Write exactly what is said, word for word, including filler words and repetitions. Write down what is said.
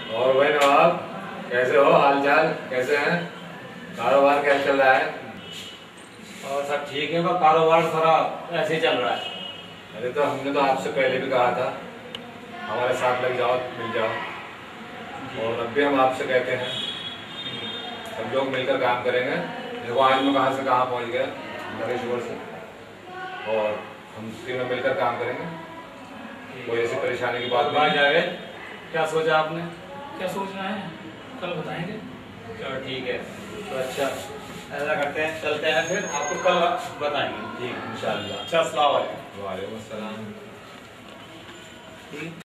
और भाई नवाब, कैसे हो? हाल चाल कैसे हैं? कारोबार कैसे चल रहा है? और सब ठीक है, बस कारोबार थोड़ा ऐसे ही चल रहा है। अरे तो हमने तो आपसे पहले भी कहा था हमारे साथ लग जाओ, मिल जाओ, और अब भी हम आपसे कहते हैं सब लोग मिलकर काम करेंगे। देखो आज मैं कहाँ से कहाँ पहुँच गया, नरेश्वर से, और हम तीनों मिलकर काम करेंगे। कोई ऐसी परेशानी की बात भाई नहीं। जावेद, क्या सोचा आपने? क्या सोचना है कल बताएंगे। चलो ठीक है, तो अच्छा ऐसा करते हैं, चलते हैं, फिर आपको कल बताएंगे। ठीक इंशाल्लाह। अच्छा, अस्सलाम वालेकुम। वालेकुम अस्सलाम। ठीक।